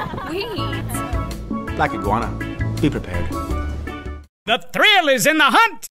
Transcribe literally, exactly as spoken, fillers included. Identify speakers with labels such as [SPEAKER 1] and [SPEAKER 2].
[SPEAKER 1] Sweet.
[SPEAKER 2] Like iguana. Be prepared.
[SPEAKER 3] The thrill is in the hunt!